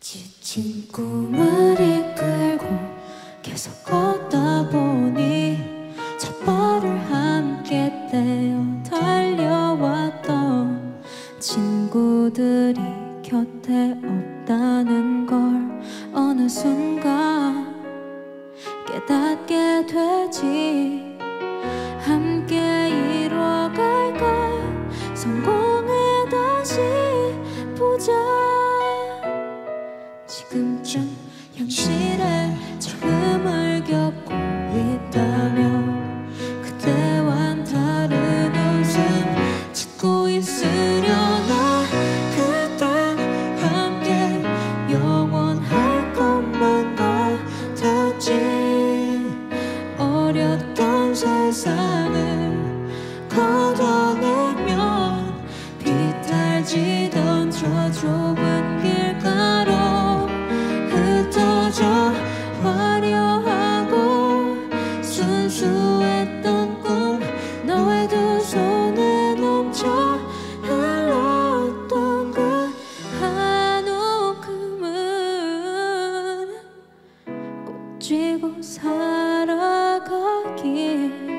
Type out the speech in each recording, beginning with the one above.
지친 꿈을 이끌고 계속 걷다 보니 첫 발을 함께 떼어 달려왔던 친구들이 곁에 없다는 걸 어느 순간 깨닫게 되지. 함께 이뤄갈까 성공해 다시 보자. 지금쯤 현실에 처음을 겪고 있다면 그때와는 다른 웃음 짓고 있으려나. 그땐 함께 영원할 것만 같았지. 어렸던 세상을 걷어내면 비탈지던 저 좁은 길가로 흩어져 화려하고 순수했던 꿈 너의 두 손에 넘쳐 흘렀던 그 한 움큼은 꼭 쥐고 살아가길.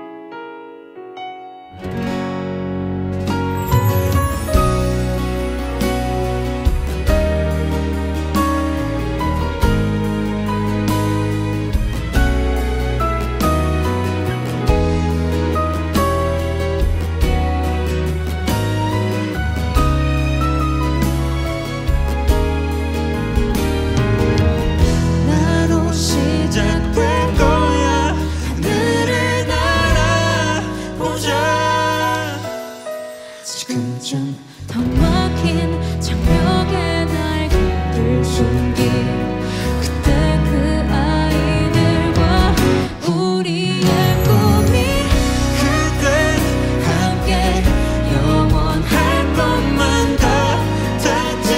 지금쯤 더 막힌 장벽에 날개를 숨긴 그때 그 아이들과 우리의 꿈이 그때 함께 영원할 것만 같았지.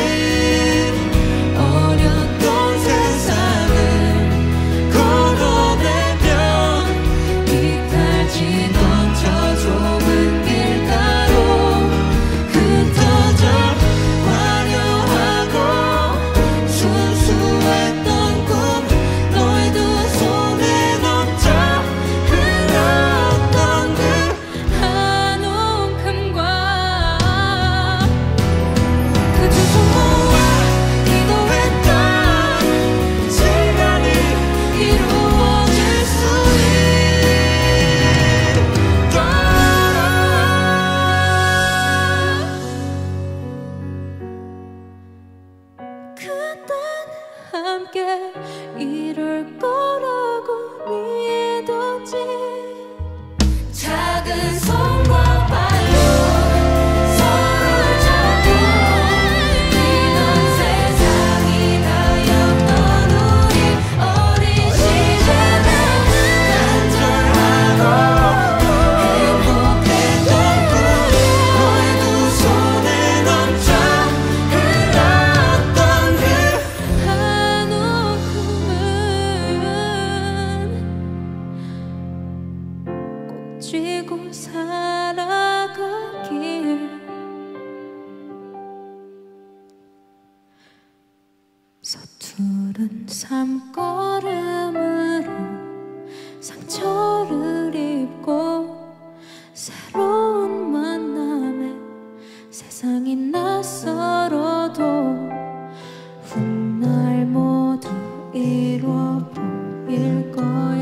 어렸던 세상을 걸어내면 비탈지던 저 좁은 길가로 흩어져 화려하고 순수했던 꿈 너의 두 손에 넘쳐 흘렀던 그 한 움큼과 그 두 손 모아 기도했던 시간이 이루어질 수 그땐 함께 이룰 거라고 믿었지. 작은 손과 발로 서로를 잡고 이런 세상이 다였던 우리 어린 시절은 간절하고 행복했던 꿈 너의 두 손에 넘쳐 흘렀던 그 한 움큼은 꼭 쥐고 살아가길. 서투른 삶걸음으로 상처를 입고 새로운 만남에 세상이 낯설어도 훗날 모두 이루어 보일 거야.